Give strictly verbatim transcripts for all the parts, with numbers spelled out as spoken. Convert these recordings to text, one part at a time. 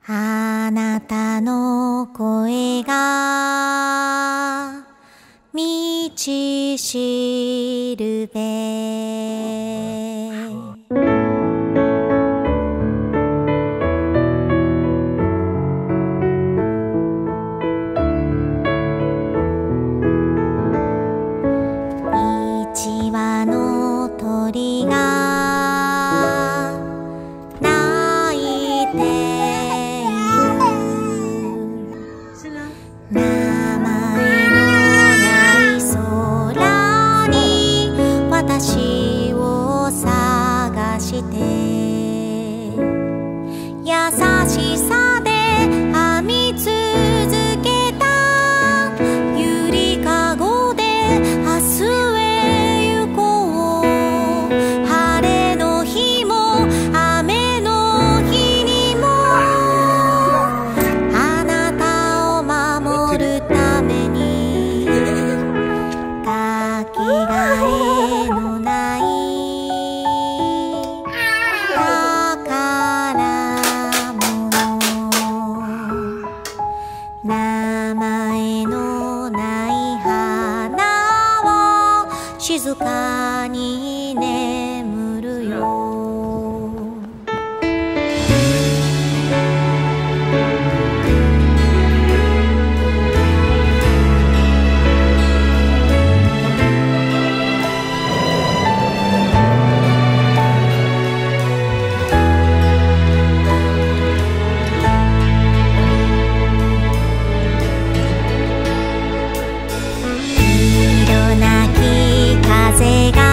あなたの声が道しるべ、一羽の鳥が鳴いている、名前のない空に私を探して、優しさで編み続けたゆりかごで明日へ行こう。晴れの日も雨の日にもあなたを守るために、かけがえのない宝物、名前のない花を静かに眠るよ。色なき風が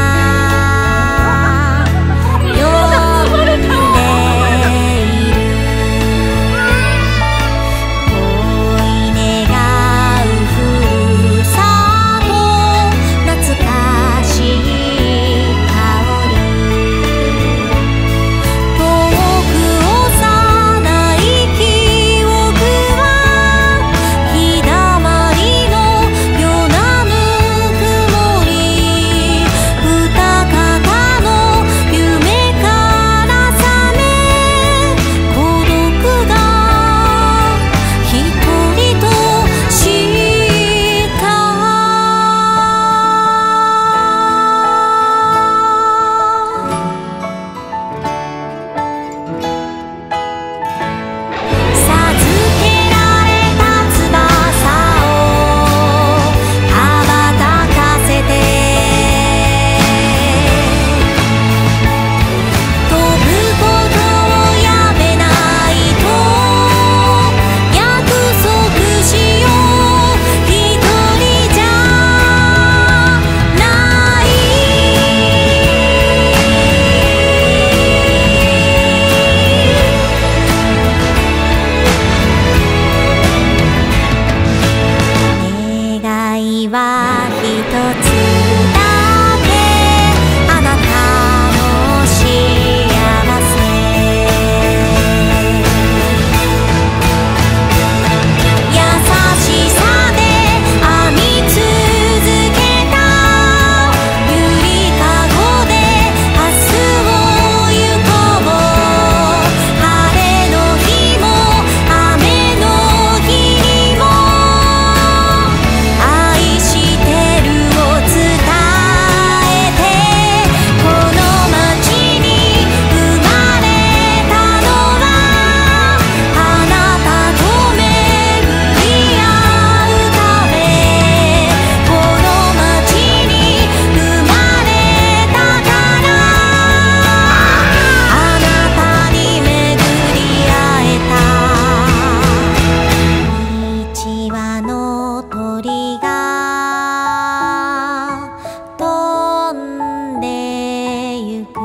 呼んでいる、恋願うふるさと、懐かしい香り、遠く幼い記憶は日だまりの夜なぬくもり、二方の夢から覚め、孤独が一人とした。授けられた翼を羽ばたかせて、飛ぶことをやめないと約束しよう。一人じゃない、願いは一つだけ、あなたの幸せ。優しさで編み続けたゆりかごで明日を行こう。晴れの日も雨の日にも愛してるを伝えて、この街に生まれたのはあなたと巡り合うため、この街に生まれたから、あなたに巡り会えた。一羽の鳥が飛んでゆく、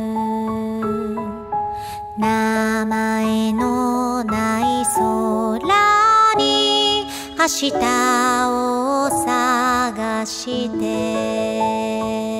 名前のない空に明日を探して。